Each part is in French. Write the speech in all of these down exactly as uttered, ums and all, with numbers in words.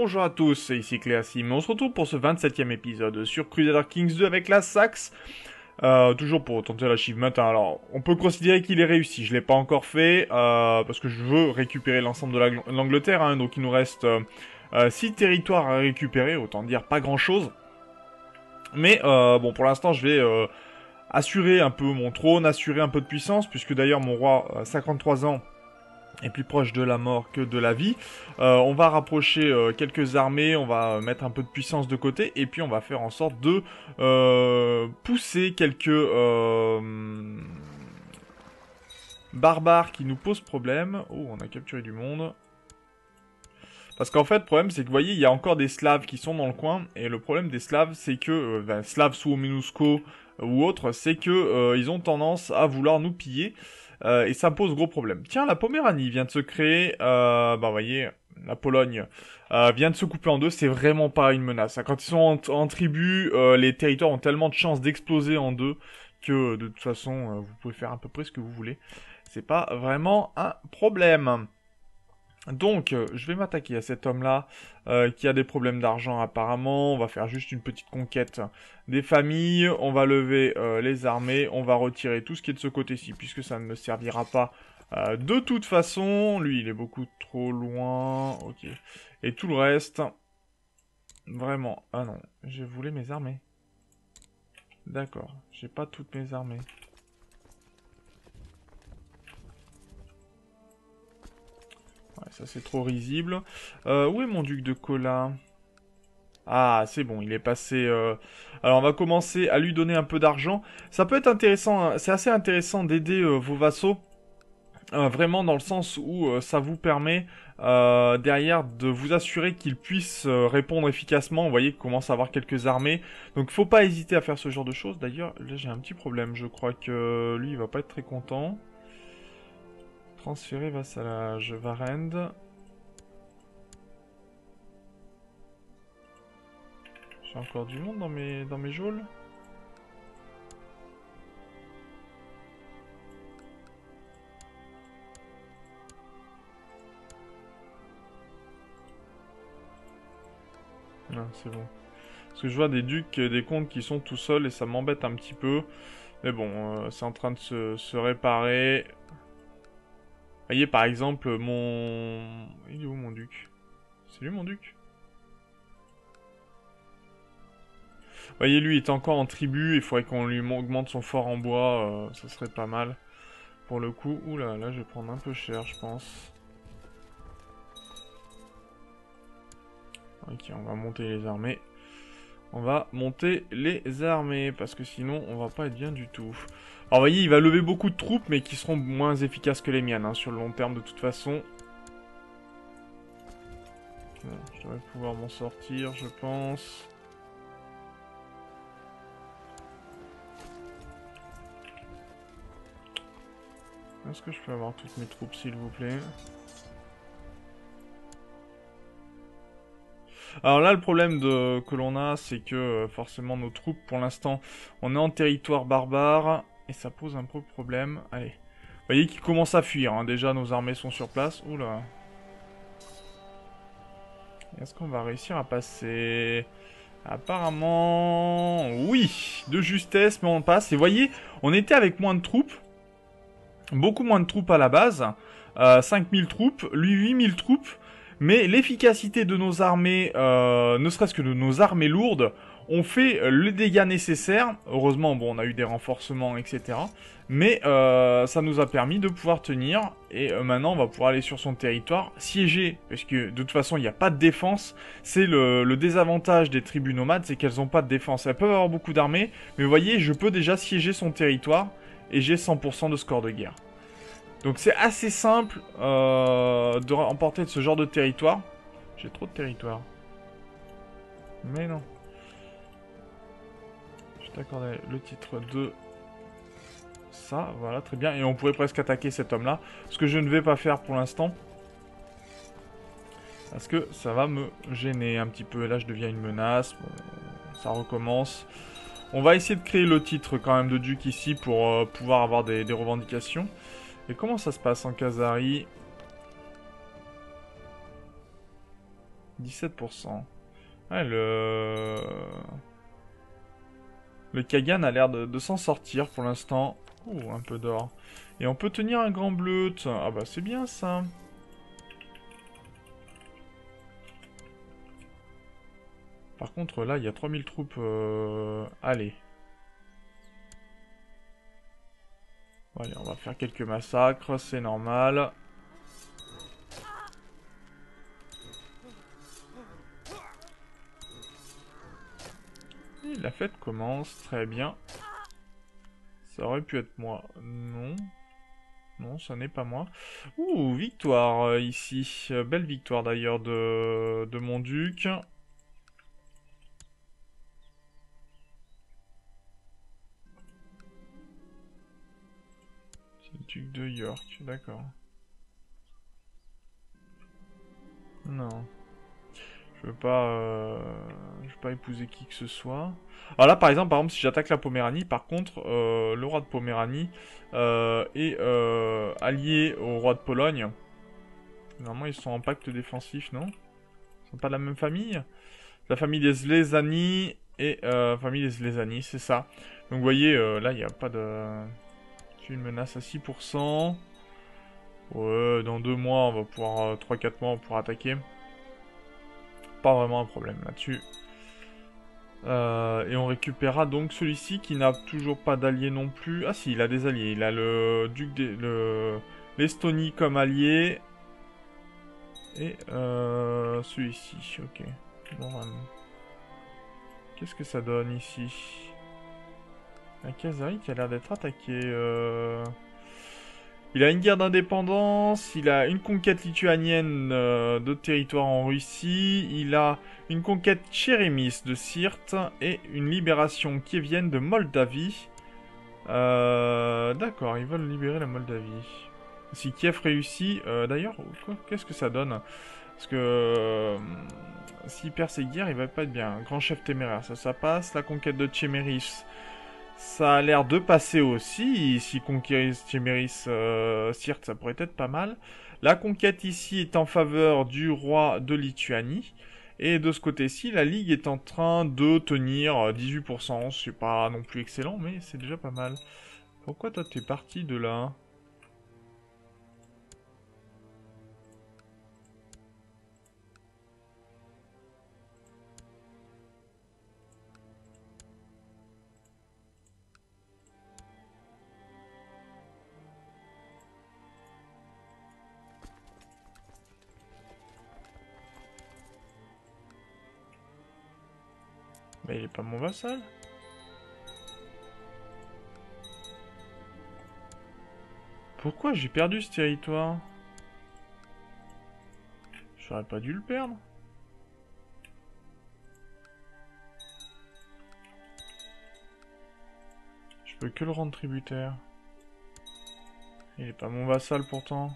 bonjour à tous, c'est ici Cléasim. On se retrouve pour ce vingt-septième épisode sur Crusader Kings deux avec la Saxe. Euh, toujours pour tenter l'achievement. Alors, on peut considérer qu'il est réussi. Je l'ai pas encore fait euh, parce que je veux récupérer l'ensemble de l'Angleterre. Hein, donc il nous reste six euh, territoires à récupérer. Autant dire pas grand-chose. Mais euh, bon, pour l'instant, je vais euh, assurer un peu mon trône, assurer un peu de puissance, puisque d'ailleurs mon roi, euh, cinquante-trois ans, est plus proche de la mort que de la vie. Euh, on va rapprocher euh, quelques armées, on va mettre un peu de puissance de côté, et puis on va faire en sorte de euh, pousser quelques euh, barbares qui nous posent problème. Oh, on a capturé du monde. Parce qu'en fait, le problème, c'est que vous voyez, il y a encore des Slaves qui sont dans le coin, et le problème des Slaves, c'est que, euh, ben, Slaves sous Minusco ou autres, c'est que euh, ils ont tendance à vouloir nous piller. Euh, et ça pose gros problème. Tiens, la Poméranie vient de se créer, euh, bah vous voyez, la Pologne euh, vient de se couper en deux, c'est vraiment pas une menace. Quand ils sont en, en tribu, euh, les territoires ont tellement de chances d'exploser en deux que de toute façon, euh, vous pouvez faire à peu près ce que vous voulez. C'est pas vraiment un problème. Donc, euh, je vais m'attaquer à cet homme-là, euh, qui a des problèmes d'argent apparemment. On va faire juste une petite conquête des familles. On va lever euh, les armées. On va retirer tout ce qui est de ce côté-ci, puisque ça ne me servira pas euh, de toute façon. Lui, il est beaucoup trop loin. Ok. Et tout le reste... Vraiment. Ah non, je voulais mes armées. D'accord. J'ai pas toutes mes armées. Ouais, ça c'est trop risible. Euh, où est mon duc de Cola? Ah, c'est bon, il est passé... Euh... Alors, on va commencer à lui donner un peu d'argent. Ça peut être intéressant, hein. C'est assez intéressant d'aider euh, vos vassaux. Euh, vraiment dans le sens où euh, ça vous permet euh, derrière de vous assurer qu'ils puissent euh, répondre efficacement. Vous voyez qu'il commence à avoir quelques armées. Donc, faut pas hésiter à faire ce genre de choses. D'ailleurs, là, j'ai un petit problème. Je crois que lui, il va pas être très content. Transférer vassalage. Varend. J'ai encore du monde dans mes, dans mes geôles. Non, c'est bon. Parce que je vois des ducs, des comtes qui sont tout seuls et ça m'embête un petit peu. Mais bon, euh, c'est en train de se, se réparer. Vous voyez, par exemple, mon... Il est où, mon duc? C'est lui, mon duc? Vous voyez, lui, il est encore en tribu. Il faudrait qu'on lui augmente son fort en bois. Euh, ça serait pas mal. Pour le coup... Oula, là, je vais prendre un peu cher, je pense. Ok, on va monter les armées. On va monter les armées, parce que sinon, on va pas être bien du tout. Alors, vous voyez, il va lever beaucoup de troupes, mais qui seront moins efficaces que les miennes, hein, sur le long terme, de toute façon. Bon, je devrais pouvoir m'en sortir, je pense. Est-ce que je peux avoir toutes mes troupes, s'il vous plaît? Alors là, le problème de, que l'on a, c'est que forcément nos troupes, pour l'instant, on est en territoire barbare, et ça pose un peu de problème. Allez, vous voyez qu'ils commencent à fuir, hein. Déjà nos armées sont sur place. Oula. Est-ce qu'on va réussir à passer? Apparemment, oui, de justesse, mais on passe. Et vous voyez, on était avec moins de troupes, beaucoup moins de troupes à la base, euh, cinq mille troupes, lui huit mille troupes. Mais l'efficacité de nos armées, euh, ne serait-ce que de nos armées lourdes, ont fait le dégât nécessaire. Heureusement, bon, on a eu des renforcements, et cetera. Mais euh, ça nous a permis de pouvoir tenir. Et euh, maintenant, on va pouvoir aller sur son territoire, siéger. Parce que de toute façon, il n'y a pas de défense. C'est le, le désavantage des tribus nomades, c'est qu'elles n'ont pas de défense. Elles peuvent avoir beaucoup d'armées. Mais vous voyez, je peux déjà siéger son territoire. Et j'ai cent pour cent de score de guerre. Donc c'est assez simple euh, de remporter de ce genre de territoire. J'ai trop de territoire. Mais non. Je t'accorde le titre de ça. Voilà, très bien. Et on pourrait presque attaquer cet homme-là. Ce que je ne vais pas faire pour l'instant. Parce que ça va me gêner un petit peu. Et là, je deviens une menace. Bon, ça recommence. On va essayer de créer le titre quand même de duc ici pour euh, pouvoir avoir des, des revendications. Et comment ça se passe en Khazari? dix-sept pour cent. Ouais, le... Le Kagan a l'air de, de s'en sortir pour l'instant. Ouh, un peu d'or. Et on peut tenir un grand bleu. Ah bah c'est bien ça. Par contre là il y a trois mille troupes. Euh... Allez. Bon, allez, on va faire quelques massacres, c'est normal. Et la fête commence, très bien. Ça aurait pu être moi. Non. Non, ça n'est pas moi. Ouh, victoire euh, ici. Euh, belle victoire d'ailleurs de, de mon duc. C'est le duc de York, d'accord. Non. Je veux pas... Euh... Je veux pas épouser qui que ce soit. Alors là, par exemple, par exemple, si j'attaque la Poméranie, par contre, euh, le roi de Poméranie euh, est euh, allié au roi de Pologne. Normalement, ils sont en pacte défensif, non? Ils sont pas de la même famille? La famille des Zlezani et... Euh, famille des Zlezani, c'est ça. Donc vous voyez, euh, là, il n'y a pas de... J'ai une menace à six pour cent. Ouais, dans deux mois, on va pouvoir... Euh, trois quatre mois, on pourra attaquer. Pas vraiment un problème là-dessus. Euh, et on récupérera donc celui-ci qui n'a toujours pas d'allié non plus. Ah si, il a des alliés. Il a le duc de... Le... l'Estonie comme allié. Et euh, celui-ci, ok. Bon, euh, qu'est-ce que ça donne ici? Un Kazakh qui a l'air d'être attaqué. Euh... Il a une guerre d'indépendance, il a une conquête lituanienne euh, de territoire en Russie, il a une conquête chérémis de Syrte et une libération kievienne de Moldavie. Euh, D'accord, ils veulent libérer la Moldavie. Si Kiev réussit, euh, d'ailleurs, qu'est-ce que ça donne? Parce que euh, s'il perd ses guerres, il va pas être bien. Grand chef téméraire, ça, ça passe. La conquête de Tchéméris, ça a l'air de passer aussi. Si conquérir Tchéméris, euh, Syrte, ça pourrait être pas mal. La conquête ici est en faveur du roi de Lituanie. Et de ce côté-ci, la Ligue est en train de tenir dix-huit pour cent. C'est pas non plus excellent, mais c'est déjà pas mal. Pourquoi toi t'es parti de là? Mais il est pas mon vassal. Pourquoi j'ai perdu ce territoire? J'aurais pas dû le perdre. Je peux que le rendre tributaire. Il est pas mon vassal pourtant.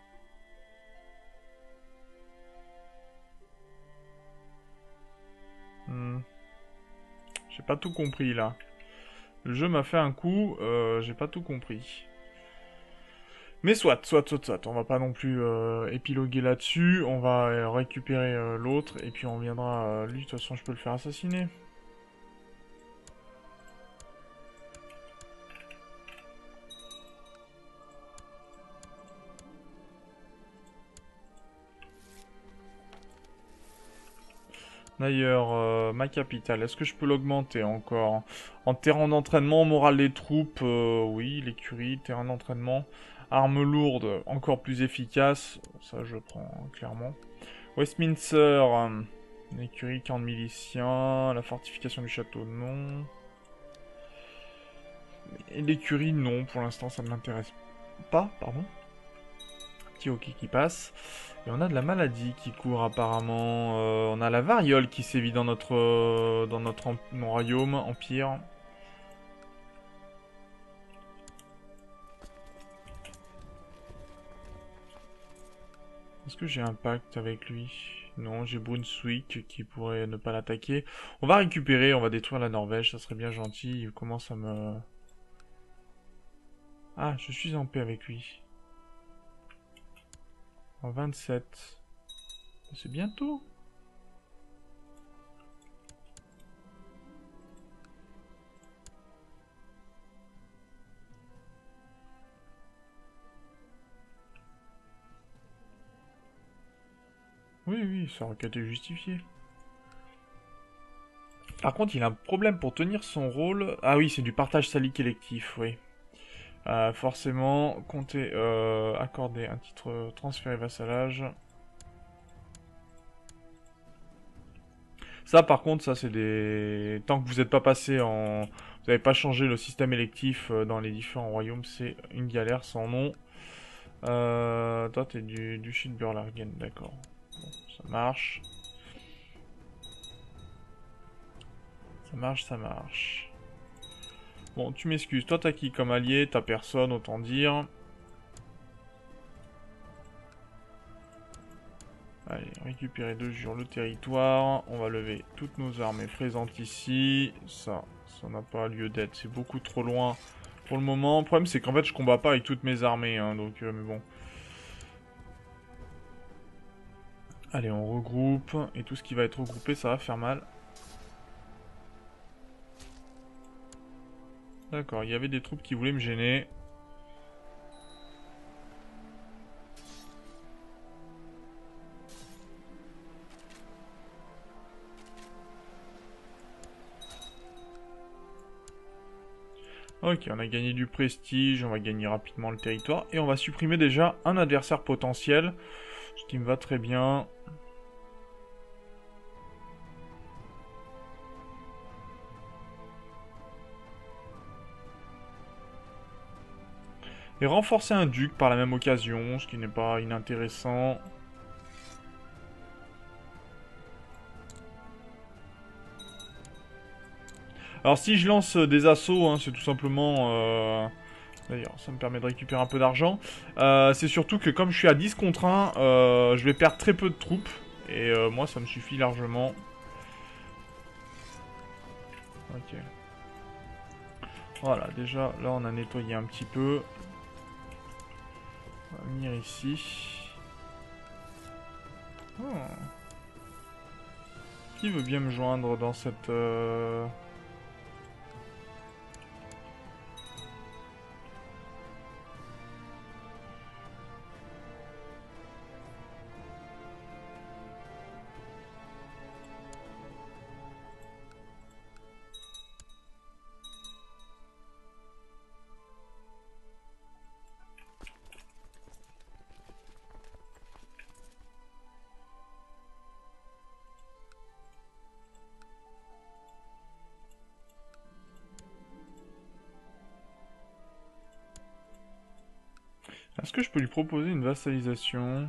Hmm. J'ai pas tout compris là. Le jeu m'a fait un coup, euh, j'ai pas tout compris. Mais soit, soit, soit, soit. On va pas non plus euh, épiloguer là-dessus. On va euh, récupérer euh, l'autre et puis on viendra... Euh, lui, de toute façon, je peux le faire assassiner. D'ailleurs, euh, ma capitale, est-ce que je peux l'augmenter encore? En terrain d'entraînement, morale des troupes, euh, oui, l'écurie, terrain d'entraînement. Armes lourdes, encore plus efficaces. Ça, je prends clairement. Westminster, euh, l'écurie, camp de miliciens. La fortification du château, non. Et l'écurie, non, pour l'instant, ça ne m'intéresse pas, pardon. Petit hockey qui passe. Et on a de la maladie qui court apparemment. Euh, on a la variole qui sévit dans notre euh, dans notre em mon royaume, empire. Est-ce que j'ai un pacte avec lui? Non, j'ai Brunswick qui pourrait ne pas l'attaquer. On va récupérer, on va détruire la Norvège, ça serait bien gentil. Il commence à me... Ah, je suis en paix avec lui. En vingt-sept. C'est bientôt. Oui, oui, sa requête est justifiée. Par contre, il a un problème pour tenir son rôle. Ah oui, c'est du partage salique électif, oui. Euh, forcément, compter, euh, accorder un titre transféré vassalage. Ça, par contre, ça, c'est des... Tant que vous n'êtes pas passé en... Vous n'avez pas changé le système électif euh, dans les différents royaumes, c'est une galère sans nom. Euh... Toi, t'es du, du shit Burlargen, d'accord. Bon, ça marche. Ça marche, ça marche. Bon, tu m'excuses. Toi, t'as qui comme allié? T'as personne, autant dire. Allez, récupérer de jure le territoire. On va lever toutes nos armées présentes ici. Ça, ça n'a pas lieu d'être. C'est beaucoup trop loin pour le moment. Le problème, c'est qu'en fait, je combats pas avec toutes mes armées. Hein, donc, euh, mais bon. Allez, on regroupe. Et tout ce qui va être regroupé, ça va faire mal. D'accord, il y avait des troupes qui voulaient me gêner. Ok, on a gagné du prestige, on va gagner rapidement le territoire. Et on va supprimer déjà un adversaire potentiel. Ce qui me va très bien. Et renforcer un duc par la même occasion, ce qui n'est pas inintéressant. Alors si je lance des assauts, hein, c'est tout simplement... Euh... D'ailleurs, ça me permet de récupérer un peu d'argent. Euh, c'est surtout que comme je suis à dix contre un, euh, je vais perdre très peu de troupes. Et euh, moi, ça me suffit largement. Ok. Voilà, déjà, là, on a nettoyé un petit peu. On va venir ici. Oh. Qui veut bien me joindre dans cette... Euh... Est-ce que je peux lui proposer une vassalisation?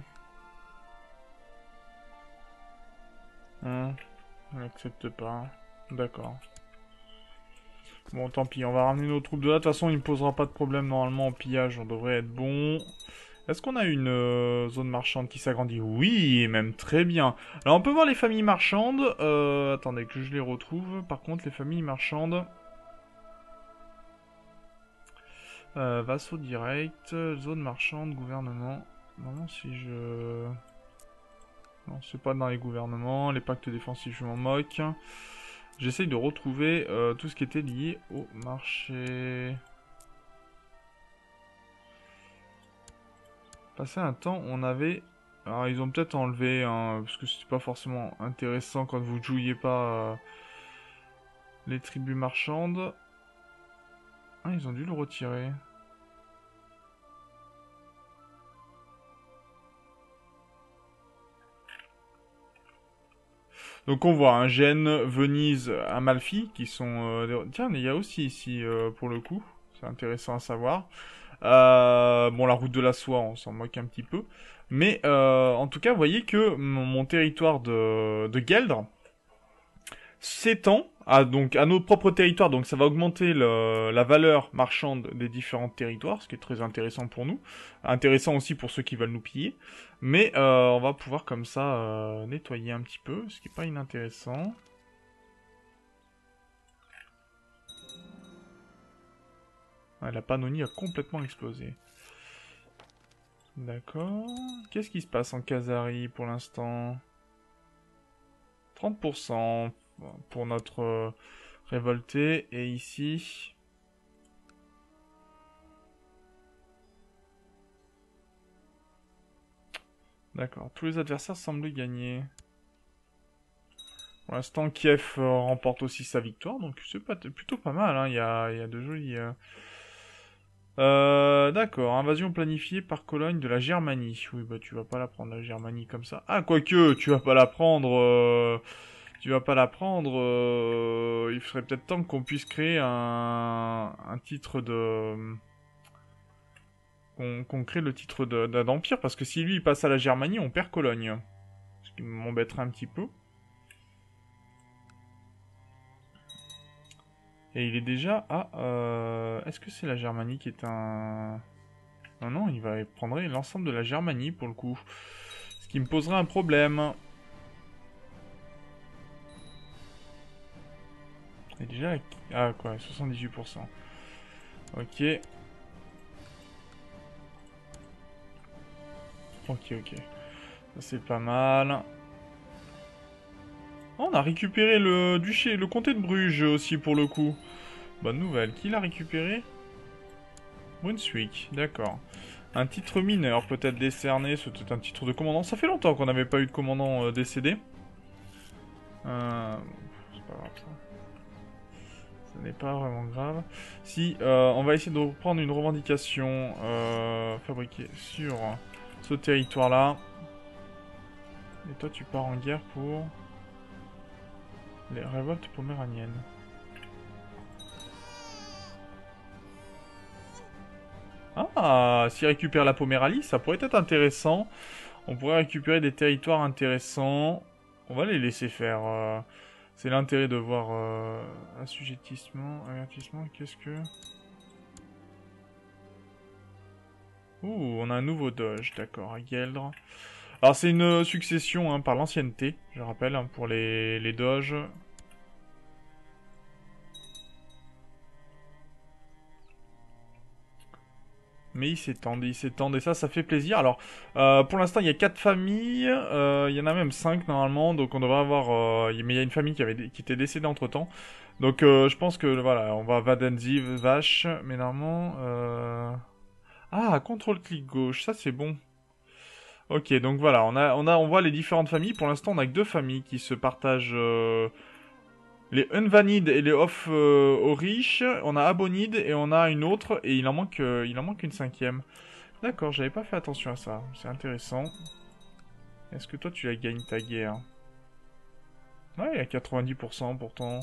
Hein? On n'accepte pas. D'accord. Bon, tant pis, on va ramener nos troupes de là. De toute façon, il ne posera pas de problème normalement en pillage, on devrait être bon. Est-ce qu'on a une euh, zone marchande qui s'agrandit? Oui, même très bien. Alors, on peut voir les familles marchandes. Euh, attendez que je les retrouve. Par contre, les familles marchandes... Euh, vassaux direct, zone marchande, gouvernement. Non, si je... Non, c'est pas dans les gouvernements. Les pactes défensifs, je m'en moque. J'essaye de retrouver euh, tout ce qui était lié au marché. Passé un temps, on avait... Alors, ils ont peut-être enlevé, hein, parce que c'était pas forcément intéressant quand vous ne jouiez pas euh, les tribus marchandes. Ah, ils ont dû le retirer. Donc on voit un Gênes, Venise, Amalfi qui sont... Euh, tiens, il y a aussi ici euh, pour le coup. C'est intéressant à savoir. Euh, bon, la route de la soie, on s'en moque un petit peu. Mais euh, en tout cas, vous voyez que mon, mon territoire de, de Gueldre s'étend à, donc, à notre propre territoire. Donc ça va augmenter le, la valeur marchande des différents territoires, ce qui est très intéressant pour nous. Intéressant aussi pour ceux qui veulent nous piller. Mais euh, on va pouvoir comme ça euh, nettoyer un petit peu, ce qui n'est pas inintéressant. Ah, la Pannonie a complètement explosé. D'accord. Qu'est-ce qui se passe en Khazari pour l'instant? trente pour cent pour notre euh, révolté. Et ici... D'accord, tous les adversaires semblent gagner. Pour l'instant, Kiev euh, remporte aussi sa victoire, donc c'est pas plutôt pas mal, hein. Il y a, il y a de jolis... Euh... Euh, d'accord, invasion planifiée par Cologne de la Germanie. Oui, bah tu vas pas la prendre, la Germanie, comme ça. Ah, quoique, tu vas pas la prendre... Euh... Tu vas pas la prendre... Euh... Il serait peut-être temps qu'on puisse créer un, un titre de... Qu'on qu'on crée le titre d'empire, parce que si lui il passe à la Germanie, on perd Cologne. Ce qui m'embêterait un petit peu. Et il est déjà à... Euh... Est-ce que c'est la Germanie qui est un... Non, non, il va prendre l'ensemble de la Germanie pour le coup. Ce qui me poserait un problème. Il est déjà... Ah quoi, soixante-dix-huit pour cent. Ok. Ok, ok. Ça c'est pas mal. Oh, on a récupéré le duché, le comté de Bruges aussi pour le coup. Bonne nouvelle. Qui l'a récupéré? Brunswick, d'accord. Un titre mineur peut-être décerné, c'était un titre de commandant. Ça fait longtemps qu'on n'avait pas eu de commandant euh, décédé. Euh... C'est pas grave ça. Ce n'est pas vraiment grave. Si, euh, on va essayer de reprendre une revendication euh, fabriquée sur ce territoire-là. Et toi, tu pars en guerre pour les révoltes poméraniennes. Ah, s'il récupère la Poméranie, ça pourrait être intéressant. On pourrait récupérer des territoires intéressants. On va les laisser faire. Euh, C'est l'intérêt de voir euh, assujettissement, avertissement, qu'est-ce que... Ouh, on a un nouveau doge, d'accord, à Gueldre. Alors c'est une succession hein, par l'ancienneté, je rappelle, hein, pour les, les doges. Mais ils s'étendent, ils s'étendent, et ça, ça fait plaisir. Alors, euh, pour l'instant, il y a quatre familles, euh, il y en a même cinq normalement, donc on devrait avoir... Euh, mais il y a une famille qui, avait, qui était décédée entre-temps. Donc euh, je pense que, voilà, on va Vadenzi, vache, mais normalement... Euh... Ah, contrôle-clic gauche, ça c'est bon. Ok, donc voilà, on, a, on, a, on voit les différentes familles. Pour l'instant, on a que deux familles qui se partagent... Euh... Les Unvanid et les Off euh, Aurich. On a Abonid et on a une autre, et il en manque, euh, il en manque une cinquième. D'accord, j'avais pas fait attention à ça. C'est intéressant. Est-ce que toi, tu la gagnes ta guerre? Ouais, il y a quatre-vingt-dix pour cent pourtant.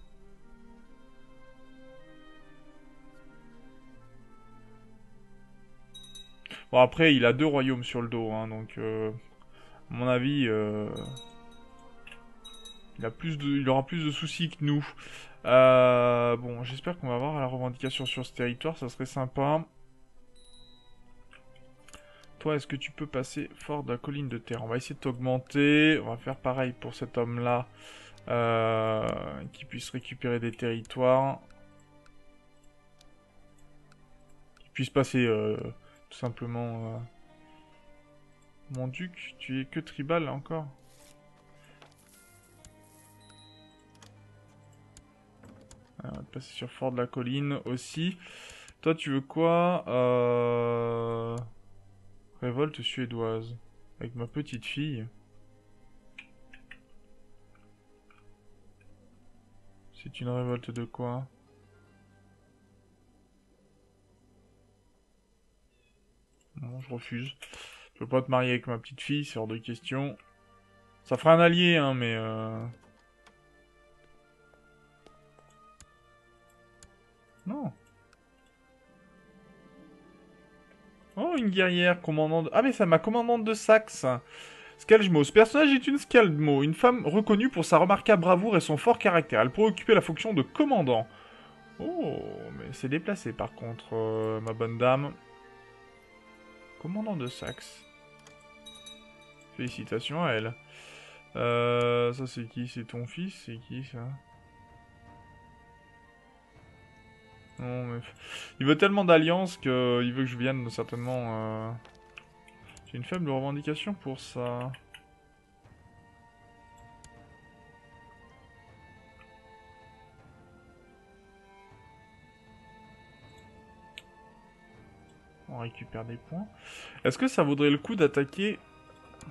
Bon, après, il a deux royaumes sur le dos, hein, donc... Euh, à mon avis... Euh, il, a plus de, il aura plus de soucis que nous. Euh, bon, j'espère qu'on va avoir la revendication sur ce territoire, ça serait sympa. Toi, est-ce que tu peux passer fort de la colline de terre? On va essayer de t'augmenter. On va faire pareil pour cet homme-là. Euh, qui puisse récupérer des territoires. Qui puisse passer euh, tout simplement... Euh... Mon duc, tu es que tribal encore? On va passer sur fort de la colline aussi. Toi, tu veux quoi? euh... Révolte suédoise. Avec ma petite fille. C'est une révolte de quoi? Non, je refuse. Je peux pas te marier avec ma petite fille, c'est hors de question. Ça fera un allié, hein, mais... Euh... Non. Oh, une guerrière, commandante... De... Ah, mais c'est ma commandante de Saxe. Skalmo. Ce personnage est une Skalmo, une femme reconnue pour sa remarquable bravoure et son fort caractère. Elle pourrait occuper la fonction de commandant. Oh, mais c'est déplacé par contre, euh, ma bonne dame. Commandant de Saxe. Félicitations à elle. Euh, ça c'est qui? C'est ton fils? C'est qui ça? Non mais... Il veut tellement d'alliances qu'il veut que je vienne certainement... Euh... J'ai une faible revendication pour ça. On récupère des points. Est-ce que ça vaudrait le coup d'attaquer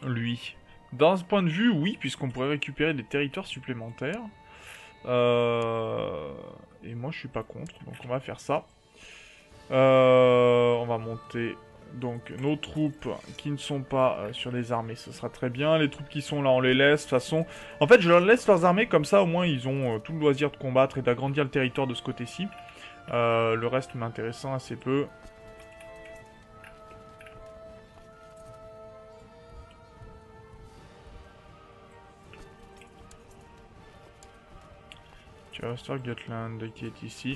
lui. D'un point de vue, oui, puisqu'on pourrait récupérer des territoires supplémentaires. Euh... Et moi, je suis pas contre, donc on va faire ça. Euh... On va monter donc nos troupes qui ne sont pas euh, sur les armées, ce sera très bien. Les troupes qui sont là, on les laisse. De toute façon, en fait, je leur laisse leurs armées comme ça, au moins, ils ont euh, tout le loisir de combattre et d'agrandir le territoire de ce côté-ci. Euh, le reste m'intéressant assez peu. Tu vas Star Gotland qui est ici.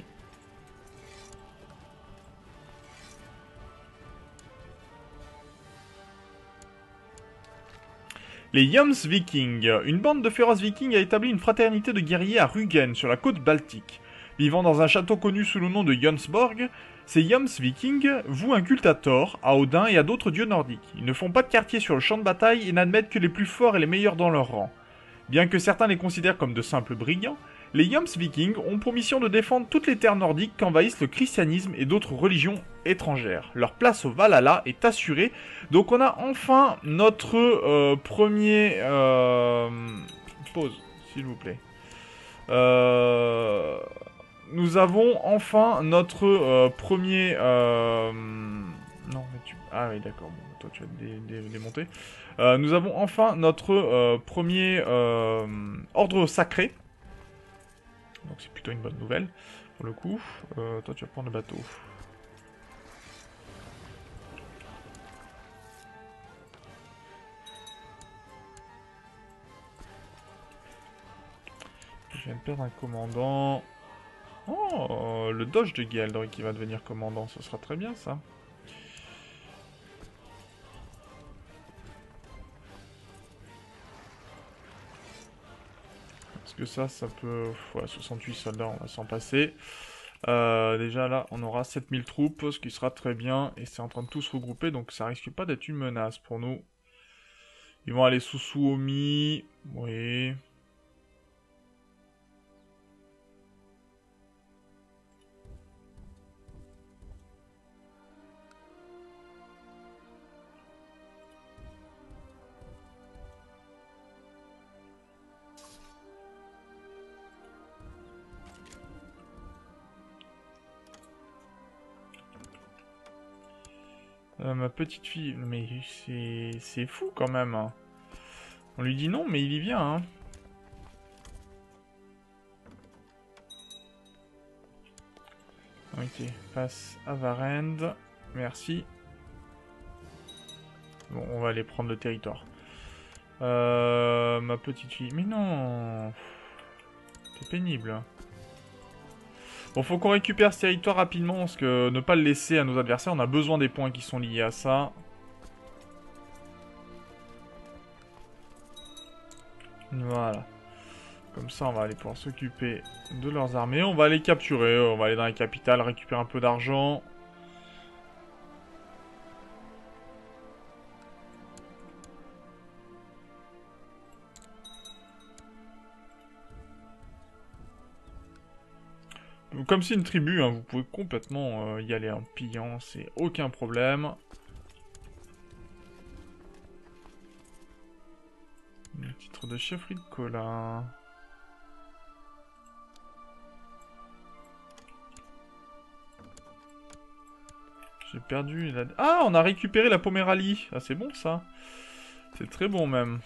Les Joms Vikings. Une bande de féroces vikings a établi une fraternité de guerriers à Rügen, sur la côte baltique. Vivant dans un château connu sous le nom de Jomsborg, ces Joms Vikings vouent un culte à Thor, à Odin et à d'autres dieux nordiques. Ils ne font pas de quartier sur le champ de bataille et n'admettent que les plus forts et les meilleurs dans leur rang. Bien que certains les considèrent comme de simples brigands, les Joms Vikings ont pour mission de défendre toutes les terres nordiques qu'envahissent le christianisme et d'autres religions étrangères. Leur place au Valhalla est assurée, donc on a enfin notre euh, premier... Euh... Pause, s'il vous plaît. Euh... Nous avons enfin notre euh, premier... Euh... Non, mais tu... Ah oui, d'accord, bon, toi tu vas te dé dé démonter. Euh, nous avons enfin notre euh, premier euh, ordre sacré. Donc c'est plutôt une bonne nouvelle, pour le coup. Euh, toi tu vas prendre le bateau. Je viens de perdre un commandant. Oh, le doge de Geldry qui va devenir commandant, ce sera très bien ça. Parce que ça, ça peut... Ouais, soixante-huit soldats, on va s'en passer. Euh, déjà là, on aura sept mille troupes, ce qui sera très bien. Et c'est en train de tous se regrouper, donc ça risque pas d'être une menace pour nous. Ils vont aller sous Suomi. Oui... Euh, ma petite fille... Mais c'est fou quand même. Hein. On lui dit non, mais il y vient. Hein. Ok, passe à Varend. Merci. Bon, on va aller prendre le territoire. Euh, ma petite fille... Mais non. C'est pénible. Bon, faut qu'on récupère ce territoire rapidement, parce que ne pas le laisser à nos adversaires, on a besoin des points qui sont liés à ça. Voilà. Comme ça, on va aller pouvoir s'occuper de leurs armées. On va les capturer, on va aller dans la capitale, récupérer un peu d'argent. Comme c'est une tribu, hein, vous pouvez complètement euh, y aller en pillant, c'est aucun problème. Le titre de chefferie de Colin. J'ai perdu la... Ah, on a récupéré la Poméralie. Ah, c'est bon ça. C'est très bon même.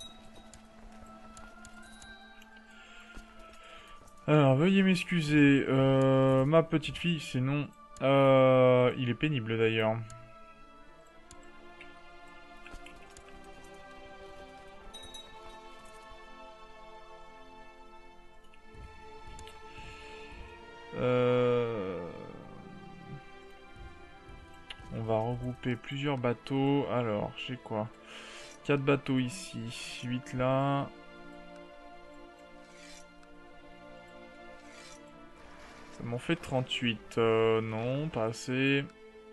Alors, veuillez m'excuser. Euh, ma petite fille, c'est non. Euh, il est pénible d'ailleurs. Euh... On va regrouper plusieurs bateaux. Alors, j'ai quoi? quatre bateaux ici, huit là. Ça m'en fait trente-huit. Euh, non, pas assez.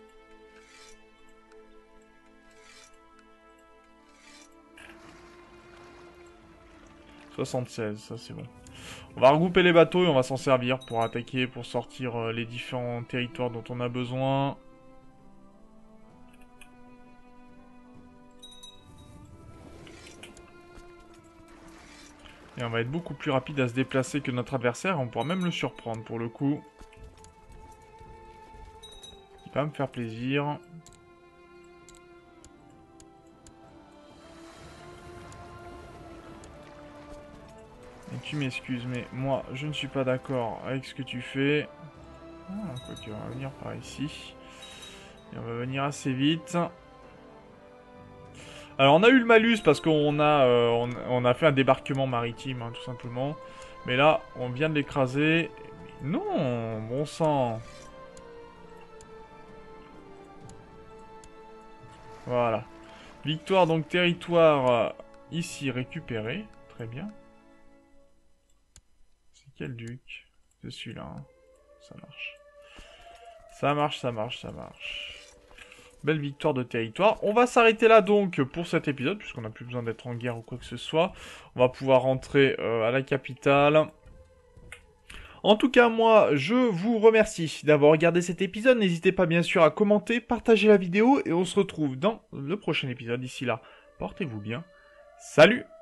soixante-seize, ça c'est bon. On va regrouper les bateaux et on va s'en servir pour attaquer, pour sortir euh, les différents territoires dont on a besoin. Et on va être beaucoup plus rapide à se déplacer que notre adversaire. On pourra même le surprendre pour le coup. Il va me faire plaisir. Et tu m'excuses, mais moi, je ne suis pas d'accord avec ce que tu fais. Ah, quoi qu'il va venir par ici. Et on va venir assez vite. Alors, on a eu le malus parce qu'on a, euh, on, on a fait un débarquement maritime, hein, tout simplement. Mais là, on vient de l'écraser. Non, bon sang. Voilà. Victoire, donc territoire euh, ici récupéré. Très bien. C'est quel duc? C'est celui-là. Hein. Ça marche. Ça marche, ça marche, ça marche. Belle victoire de territoire. On va s'arrêter là donc pour cet épisode, puisqu'on n'a plus besoin d'être en guerre ou quoi que ce soit. On va pouvoir rentrer euh, à la capitale. En tout cas, moi, je vous remercie d'avoir regardé cet épisode. N'hésitez pas bien sûr à commenter, partager la vidéo, et on se retrouve dans le prochain épisode. D'ici là, portez-vous bien. Salut!